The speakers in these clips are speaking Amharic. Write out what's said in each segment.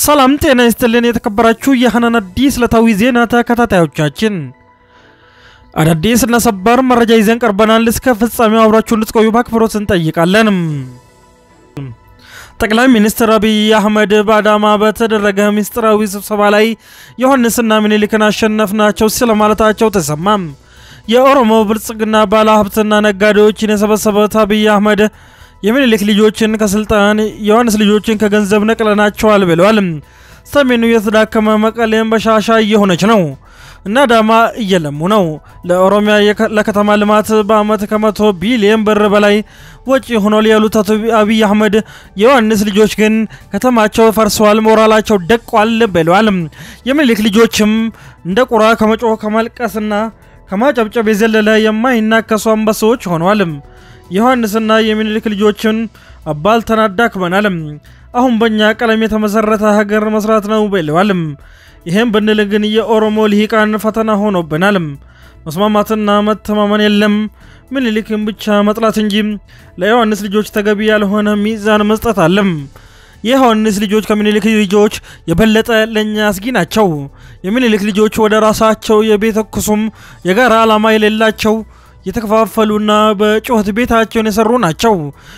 ሰላም ጤና ይስጥልን የተከበራችሁ የሐናን አዲስ ለታዊ ዜና ተከታታዮቻችን አዳዲስ እና ሰበር መረጃ ይዘን ቀርበናል እስከ ፍጻሜው አብራችሁን እንድትቆዩ በአክብሮት እንጠይቃለን ጠቅላይ ሚኒስትር አብይ አህመድ በአዳማ በተደረገ ሚስጥራዊ ስብሰባ ላይ ዮሐንስና ምኒልክን አሸነፍናቸው ስለማለታቸው ተሰማም የኦሮሞ ብልጽግና ባለሀብትና ነጋዴዎችን የሰበሰበው አብይ አህመድ የምኒልክ ልጆችን ከስልጣን ዮሐንስ ልጆችን ከገንዘብ ነቅለናቸዋል ብለዋል ሰሜኑ የተዳከመ መቀሌም በሻሻ እየሆነች ነው እና አዳማ እየለሙ ነው ለኦሮሚያ ለከተማ ልማት በአመት ከ100 ቢሊዮን ብር በላይ ወጪ ሆኗል ያሉት አብይ አህመድ የዮሐንስ ልጆች ግን ከተማቸው ፈርሰዋል ሞራላቸው ደቋል ብለዋል የምኒልክ ልጆችም እንደ ቁራ ከመጮህ ከማልቀስና ከማጨብጨብ የዘለለ የማይናከሱ አንበሶች ሆነዋል ዮሐንስና የምኒልክ ልጆችን አባል ተናዳክመናል አሁን በእኛ ቀለም የተመሰረተ ሀገር መስራት ነው ብለዋል ይሄን ብንል ግን የኦሮሞ ልሂቃን ፈተና ሆኖብናል መስማማትና መተማመን የለም ምኒልክን ብቻ መጥላት እንጂ ለዮሐንስ ልጆች ተገቢ ያልሆነ ሚዛን መስጠት አለም የዮሐንስ ልጆች ከምኒልክ ልጆች የበለጠ ለኛ አስጊ ናቸው የምኒልክ ልጆች ወደ ራሳቸው የቤተክሱም የጋራ ዓላማ የሌላቸው የተከፋፈሉና በጮህት ቤታቸውን የሰሩ ናቸው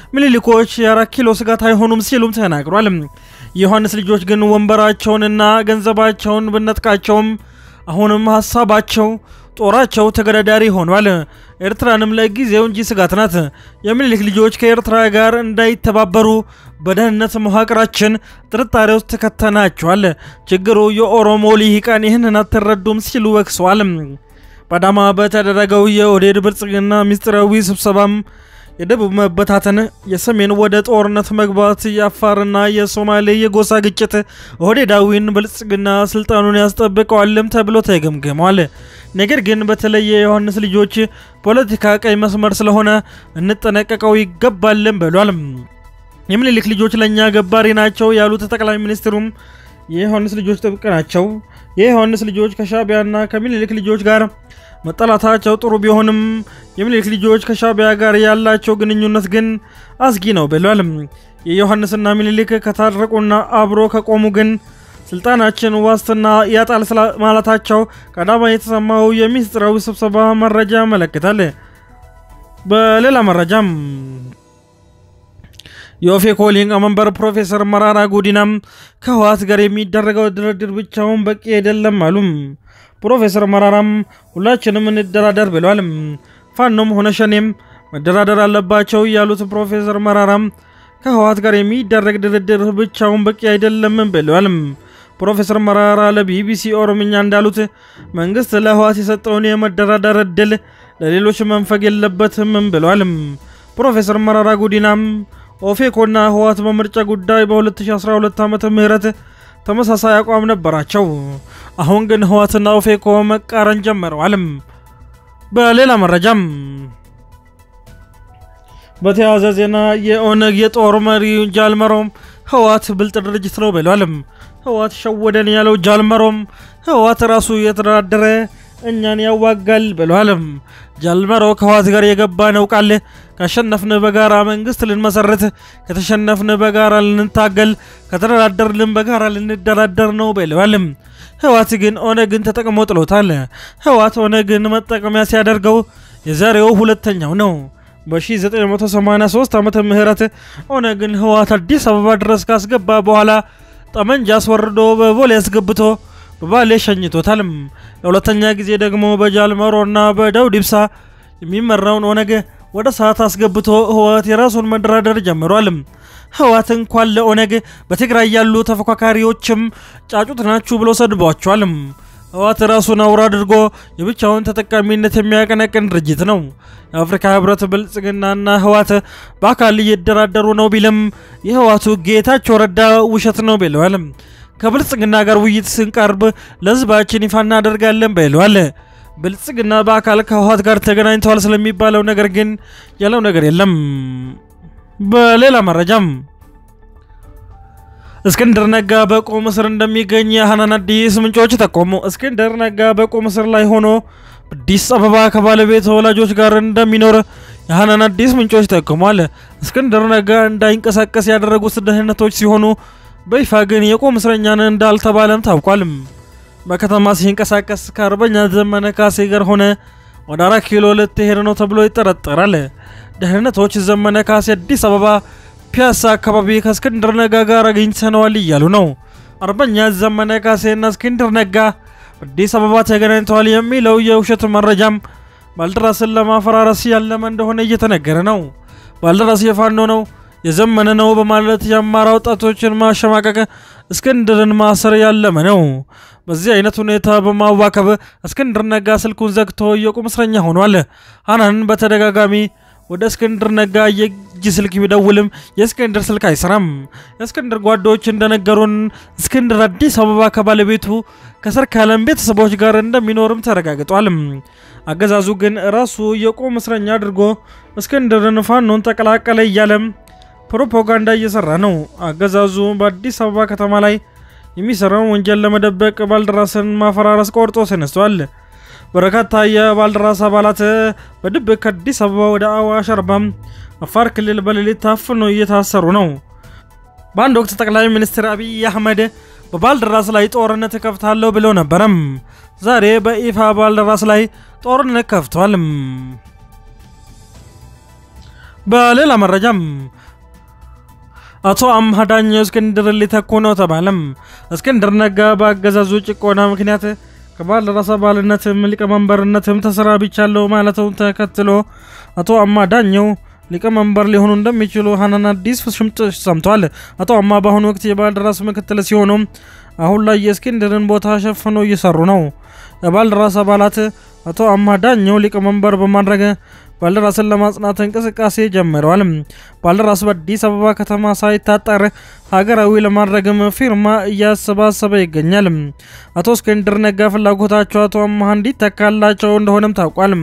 ምኒልኮች የ4 ኪሎ ስጋት አይሆኑም ሲሉም ተናግሯል የዮሐንስ ልጆች ግን ወንበራቸውንና ገንዘባቸውን በነጥቃቸውም አሁንም ሐሳባቸው ጦራቸው ተገዳዳሪ ሆኗል ኤርትራንም ለጊዜው እንጂ ስጋት ናት የምኒልክ ልጆች ከኤርትራ ጋር እንዳይተባበሩ በደህንነት መዋቅራችን ጥርጣሬ ውስጥ ተከተናቸዋል ችግሩ የኦሮሞ ልሂቃን ይህንን አትረዱም ሲሉ ወቅሰዋል በአዳማ በተደረገው የኦህዴድ ብልጽግና ሚስጥራዊ ስብሰባም የደቡብ መበታተን የሰሜን ወደ ጦርነት መግባት የአፋርና የሶማሌ የጎሳ ግጭት ኦህዴዳዊን ብልጽግና ስልጣኑን ያስጠብቀዋልም ተብሎ ተገምግሟል ነገር ግን በተለየ የዮሐንስ ልጆች ፖለቲካ ቀይ መስመር ስለሆነ እንጠነቀቀው ይገባልም ብሏል የምኒልክ ልጆች ለኛ ገባሪ ናቸው ያሉት ጠቅላይ ሚኒስትሩም የዮሐንስ ልጆች ጥብቅ ናቸው የዮሐንስ ልጆች ከሻቢያና ከምኒልክ ልጆች ጋር መጣላታቸው ጥሩ ቢሆንም የምኒልክ ልጆች ከሻቢያ ጋር ያላቸው ግንኙነት ግን አስጊ ነው ብለዋል የዮሐንስና ምኒልክ ከታረቁና አብሮ ከቆሙ ግን ስልጣናችን ዋስትና ያጣል ማለታቸው ቀዳማ የተሰማው የሚስጥራዊ ስብሰባ መረጃ መለከታል በሌላ መረጃም የኦፌኮ ሊቀመንበር ፕሮፌሰር መራራ ጉዲናም ከህወሓት ጋር የሚደረገው ድርድር ብቻውን በቂ አይደለም አሉ ፕሮፌሰር መራራም ሁላችንም እንደራደር ብለዋል ፋኖም ሆነ ሸኔም መደራደር አለባቸው ያሉት ፕሮፌሰር መራራም ከህወሓት ጋር የሚደረግ ድርድር ብቻውን በቂ አይደለም ብለዋል ፕሮፌሰር መራራ ለቢቢሲ ኦሮምኛ እንዳሉት መንግስት ለህወሓት የሰጠውን የመደራደር እድል ለሌሎች መንፈግ የለበትም ብለዋል ፕሮፌሰር መራራ ጉዲናም ኦፌኮና ህወሓት በምርጫ ጉዳይ በ2012 ዓመተ ምህረት ተመሳሳይ አቋም ነበራቸው አሁን ግን ህወሓትና ኦፌኮ መቃረን ጀመረዋል በሌላ መረጃም በተያያዘ ዜና የኦነግ የጦር መሪ ጃልመሮም ህወሓት ብልጥ ድርጅት ነው ብለዋል ህወሓት ሸወደን ያለው ጃልመሮም ህወሓት ራሱ የተደራደረ እኛን ያዋጋል ብለዋል ጃልመሮ ከህወሓት ጋር የገባነው ቃል ካሸነፍን በጋራ መንግስት ልንመሰርት ከተሸነፍን በጋራ ልንታገል ከተደራደርን በጋራ ልንደራደር ነው ብለዋል ህወሓት ግን ኦነግን ተጠቅሞ ጥሎታል ህወሓት ኦነግን መጠቀሚያ ሲያደርገው የዛሬው ሁለተኛው ነው በ1983 ዓመተ ምህረት ኦነግን ህወሓት አዲስ አበባ ድረስ ካስገባ በኋላ ጠመንጃ አስወርዶ በቦሌ ያስገብቶ በባሌ ሸኝቶታል ለሁለተኛ ጊዜ ደግሞ በጃልመሮና በዳውድ ኢብሳ የሚመራውን ኦነግ ወደ ሰዓት አስገብቶ ህወሓት የራሱን መደራደር ጀምሯል ህወሓት እንኳን ለኦነግ በትግራይ ያሉ ተፈካካሪዎችም ጫጩት ናችሁ ብሎ ሰድቧቸዋል ህወሓት ራሱን አውራ አድርጎ የብቻውን ተጠቃሚነት የሚያቀነቅን ድርጅት ነው የአፍሪካ ህብረት ብልጽግናና ህወሓት በአካል እየተደራደሩ ነው ቢልም የህወሓቱ ጌታቸው ረዳ ውሸት ነው ብለዋል ከብልጽግና ጋር ውይይት ስንቀርብ ለህዝባችን ይፋ እናደርጋለን ብለዋል ብልጽግና በአካል ከህወሓት ጋር ተገናኝተዋል ስለሚባለው ነገር ግን ያለው ነገር የለም በሌላ መረጃም እስክንድር ነጋ በቁም እስር እንደሚገኝ የሐናን አዲስ ምንጮች ተቆሙ እስክንድር ነጋ በቁም እስር ላይ ሆኖ አዲስ አበባ ከባለቤቱ ወላጆች ጋር እንደሚኖር የሐናን አዲስ ምንጮች ተቆሟል እስክንድር ነጋ እንዳይንቀሳቀስ ያደረጉት ደህንነቶች ሲሆኑ በይፋ ግን የቁም እስረኛ እንዳልተባለም ታውቋል። በከተማ ሲንቀሳቀስ ከአርበኛ ዘመነ ካሴ ጋር ሆነ ወደ 4 ኪሎ ልትሄድ ነው ተብሎ ይጠረጠራል። ደህንነቶች ዘመነ ካሴ አዲስ አበባ ፒያሳ አካባቢ ከእስክንድር ነጋ ጋር አግኝተነዋል እያሉ ነው። አርበኛ ዘመነ ካሴና እስክንድር ነጋ አዲስ አበባ ተገናኝተዋል የሚለው የውሸት መረጃም ባልደራስን ለማፈራረስ ያለመ እንደሆነ እየተነገረ ነው። ባልደራስ የፋኖ ነው የዘመነ ነው በማለት የአማራ ወጣቶችን ማሸማቀቅ እስክንድርን ማሰር ያለመ ነው። በዚህ አይነት ሁኔታ በማዋከብ እስክንድር ነጋ ስልኩን ዘግቶ የቁም እስረኛ ሆኗል። ሐናን በተደጋጋሚ ወደ እስክንድር ነጋ የእጅ ስልክ ቢደውልም የእስክንድር ስልክ አይሰራም። የእስክንድር ጓዶች እንደነገሩን እስክንድር አዲስ አበባ ከባለቤቱ ከሰርካለም ቤተሰቦች ጋር እንደሚኖርም ተረጋግጧል። አገዛዙ ግን ራሱ የቁም እስረኛ አድርጎ እስክንድርን ፋኖን ተቀላቀለ እያለም ፕሮፓጋንዳ እየሰራ ነው። አገዛዙ በአዲስ አበባ ከተማ ላይ የሚሰራውን ወንጀል ለመደበቅ ባልደራስን ማፈራረስ ቆርጦ ተነስቷል። በርካታ የባልደራስ አባላት በድብቅ ከአዲስ አበባ ወደ አዋሽ አርባም አፋር ክልል በሌሊት ታፍነው እየታሰሩ ነው። በአንድ ወቅት ጠቅላይ ሚኒስትር አብይ አህመድ በባልደራስ ላይ ጦርነት ከፍታለሁ ብለው ነበረም። ዛሬ በይፋ ባልደራስ ላይ ጦርነት ከፍቷል። በሌላ መረጃም አቶ አምሃ ዳኘው እስክንድር ሊተኩ ነው ተባለም። እስክንድር ነጋ በአገዛዙ ጭቆና ምክንያት ከባልደራስ አባልነትም ሊቀመንበርነትም ተሰናብቻለሁ ማለቱን ተከትሎ አቶ አምሃ ዳኘው ሊቀመንበር ሊሆኑ እንደሚችሉ ሐናን አዲስ ፍሽምጥ ሰምቷል። አቶ አምሃ በአሁኑ ወቅት የባልደራስ ምክትል ሲሆኑ አሁን ላይ የእስክንድርን ቦታ ሸፍነው እየሰሩ ነው። የባልደራስ አባላት አቶ አምሃ ዳኘው ሊቀመንበር በማድረግ ባልደራስን ለማጽናት እንቅስቃሴ ጀምረዋል። ባልደራስ በአዲስ አበባ ከተማ ሳይታጠር ሀገራዊ ለማድረግም ፊርማ እያሰባሰበ ይገኛል። አቶ እስክንድር ነጋ ፍላጎታቸው አቶ አምሃ እንዲተካላቸው እንደሆነም ታውቋል።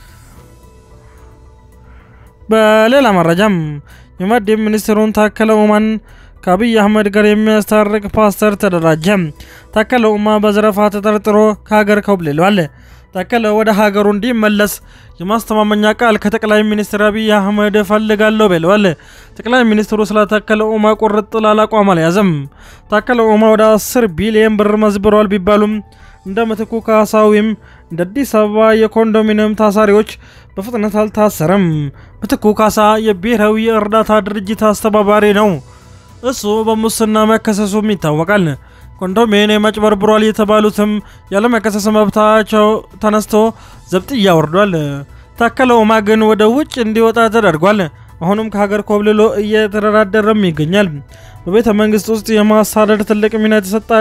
በሌላ መረጃም የማዕድን ሚኒስትሩን ታከለ ኡማን ከአብይ አህመድ ጋር የሚያስታርቅ ፓስተር ተደራጀ። ታከለ ኡማ በዘረፋ ተጠርጥሮ ከሀገር ኮብልሏል። ታከለ ወደ ሀገሩ እንዲመለስ የማስተማመኛ ቃል ከጠቅላይ ሚኒስትር አብይ አህመድ ፈልጋለሁ ብለዋል። ጠቅላይ ሚኒስትሩ ስለ ታከለ ኡማ ቁርጥ ላለ አቋም አልያዘም። ታከለ ኡማ ወደ 10 ቢሊዮን ብር መዝብሯል ቢባሉም እንደ ምትኩ ካሳ ወይም እንደ አዲስ አበባ የኮንዶሚኒየም ታሳሪዎች በፍጥነት አልታሰረም። ምትኩ ካሳ የብሔራዊ እርዳታ ድርጅት አስተባባሪ ነው። እሱ በሙስና መከሰሱም ይታወቃል። ኮንዶሚኒየም አጭበርብሯል የተባሉትም ያለመከሰስ መብታቸው ተነስቶ ዘብጥያ ወርዷል። ታከለ ኡማ ግን ወደ ውጭ እንዲወጣ ተደርጓል። አሁንም ከሀገር ኮብልሎ እየተደራደረም ይገኛል። በቤተ መንግስት ውስጥ የማሳደድ ትልቅ ሚና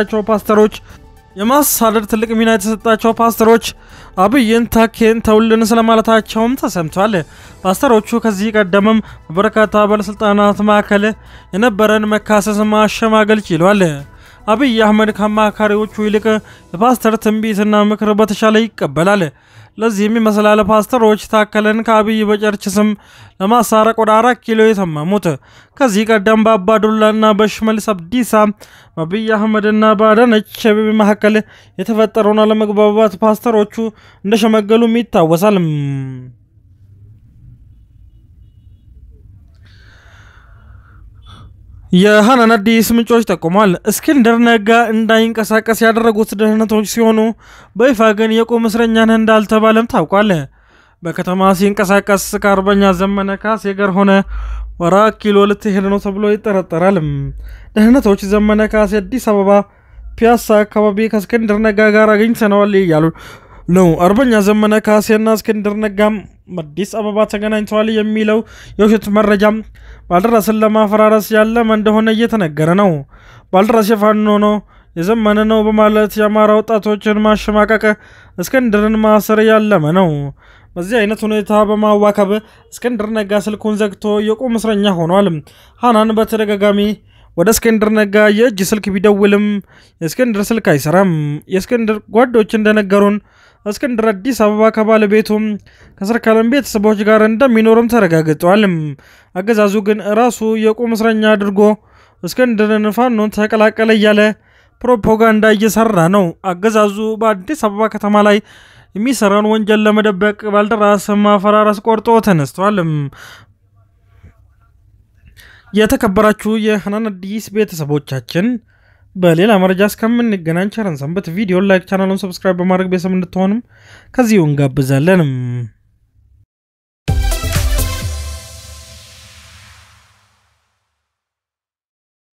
የተሰጣቸው ፓስተሮች አብይን ታኬን ተውልን ስለማለታቸውም ተሰምቷል። ፓስተሮቹ ከዚህ ቀደምም በበርካታ ባለስልጣናት መካከል የነበረን መካሰስ ማሸማገል ችሏል። አብይ አህመድ ከአማካሪዎቹ ይልቅ የፓስተር ትንቢትና ምክር በተሻለ ይቀበላል። ለዚህም ይመስላል ፓስተሮች ታከለን ከአብይ በጨርች ስም ለማሳረቅ ወደ 4 ኪሎ የተማሙት። ከዚህ ቀደም በአባዱላና በሽመልስ አብዲሳ በአብይ አህመድና በአዳነች አቤቤ መካከል የተፈጠረውን አለመግባባት ፓስተሮቹ እንደሸመገሉም ይታወሳል። የሐናን አዲስ ምንጮች ጠቁሟል። እስክንድር ነጋ እንዳይንቀሳቀስ ያደረጉት ደህንነቶች ሲሆኑ በይፋ ግን የቁም እስረኛ እንዳልተባለም ታውቋል። በከተማ ሲንቀሳቀስ ከአርበኛ ዘመነ ካሴ ጋር ሆነ 4 ኪሎ ልትሄድ ነው ተብሎ ይጠረጠራል። ደህንነቶች ዘመነ ካሴ አዲስ አበባ ፒያሳ አካባቢ ከእስክንድር ነጋ ጋር አግኝተነዋል እያሉ ነው። አርበኛ ዘመነ ካሴና እስክንድር ነጋም አዲስ አበባ ተገናኝተዋል የሚለው የውሸት መረጃም ባልደራስን ለማፈራረስ ያለመ እንደሆነ እየተነገረ ነው። ባልደራስ የፋኖ ነው የዘመነ ነው በማለት የአማራ ወጣቶችን ማሸማቀቅ እስክንድርን ማሰር ያለመ ነው። በዚህ አይነት ሁኔታ በማዋከብ እስክንድር ነጋ ስልኩን ዘግቶ የቁም እስረኛ ሆኗል። ሐናን በተደጋጋሚ ወደ እስክንድር ነጋ የእጅ ስልክ ቢደውልም የእስክንድር ስልክ አይሰራም። የእስክንድር ጓዶች እንደነገሩን እስክንድር አዲስ አበባ ከባለቤቱም ከሰርካለም ቤተሰቦች ጋር እንደሚኖርም ተረጋግጧል። አገዛዙ ግን ራሱ የቁም እስረኛ አድርጎ እስክንድርን ፋኖን ተቀላቀለ እያለ ፕሮፓጋንዳ እየሰራ ነው። አገዛዙ በአዲስ አበባ ከተማ ላይ የሚሰራውን ወንጀል ለመደበቅ ባልደራስ ማፈራረስ ቆርጦ ተነስቷል። የተከበራችሁ የሐናን አዲስ ቤተሰቦቻችን በሌላ መረጃ እስከምንገናኝ ቸር ሰንብቱ። ቪዲዮ ላይክ ቻናሉን ሰብስክራይብ በማድረግ ቤተሰብ እንድትሆኑ ከዚሁ እንጋብዛለን።